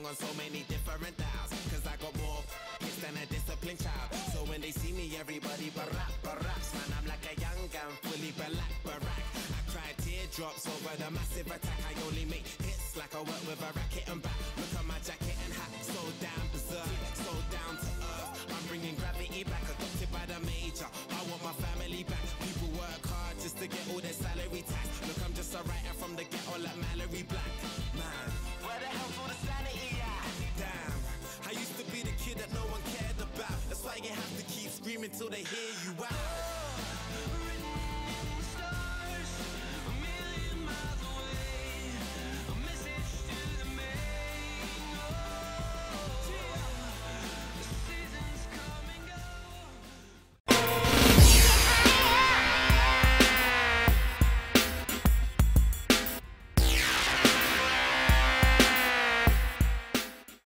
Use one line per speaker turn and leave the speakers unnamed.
song on so many different dials. Cause I got more hits than a disciplined child. So when they see me, everybody baracks. Man, I'm like a young gun, fully barack. I cry teardrops over the massive attack. I only make hits like I work with a racket and back. Look at my jacket and hat, so damn berserk, so down to earth. I'm bringing gravity back, adopted by the major. I want my family back. People work hard just to get all their salary tax. Look, I'm just a writer from the ghetto like Mallory Black. Man, where the hell's all the sanity at? Damn, I used to be the kid that no one cared about. That's why you have to keep screaming till they hear you out.